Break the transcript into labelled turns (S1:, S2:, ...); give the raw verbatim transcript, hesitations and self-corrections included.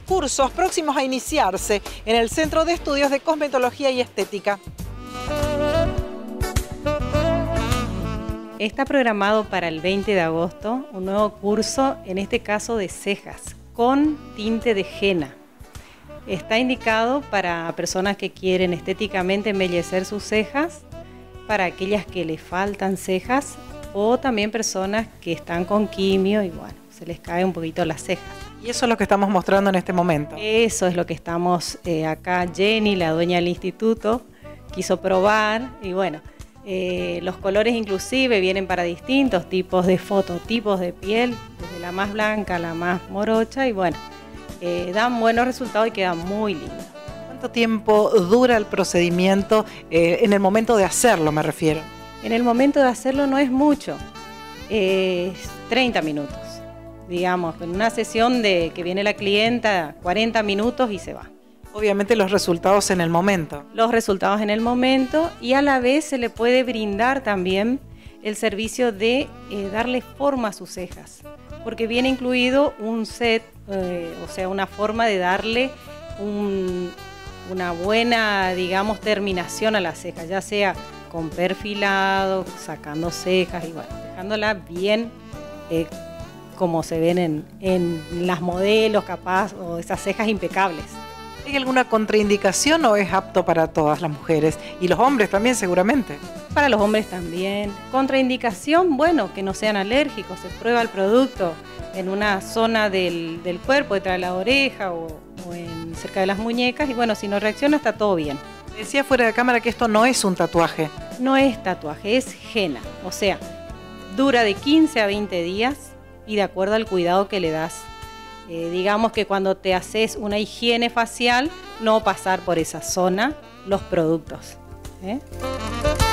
S1: cursos próximos a iniciarse en el Centro de Estudios de Cosmetología y Estética.
S2: Está programado para el veinte de agosto un nuevo curso, en este caso de cejas, con tinte de henna. Está indicado para personas que quieren estéticamente embellecer sus cejas, para aquellas que les faltan cejas o también personas que están con quimio y bueno, se les cae un poquito las cejas.
S1: Y eso es lo que estamos mostrando en este momento.
S2: Eso es lo que estamos eh, acá. Jenny, la dueña del instituto, quiso probar y bueno, eh, los colores inclusive vienen para distintos tipos de fototipos de piel, desde la más blanca a la más morocha y bueno, eh, dan buenos resultados y quedan muy lindos.
S1: ¿Cuánto tiempo dura el procedimiento eh, en el momento de hacerlo, me refiero?
S2: En el momento de hacerlo no es mucho, es treinta minutos. Digamos, en una sesión de que viene la clienta, cuarenta minutos y se va.
S1: Obviamente los resultados en el momento.
S2: Los resultados en el momento y a la vez se le puede brindar también el servicio de eh, darle forma a sus cejas, porque viene incluido un set, eh, o sea, una forma de darle un, una buena, digamos, terminación a las cejas, ya sea con perfilado, sacando cejas y bueno, dejándola bien eh, como se ven en, en las modelos capaz, o esas cejas impecables.
S1: ¿Hay alguna contraindicación o es apto para todas las mujeres? Y los hombres también seguramente.
S2: Para los hombres también. Contraindicación, bueno, que no sean alérgicos. Se prueba el producto en una zona del, del cuerpo, detrás de la oreja o, o en, cerca de las muñecas. Y bueno, si no reacciona está todo bien.
S1: Decía fuera de cámara que esto no es un tatuaje.
S2: No es tatuaje, es henna. O sea, dura de quince a veinte días y de acuerdo al cuidado que le das. Eh, digamos que cuando te haces una higiene facial, no pasar por esa zona los productos, ¿eh?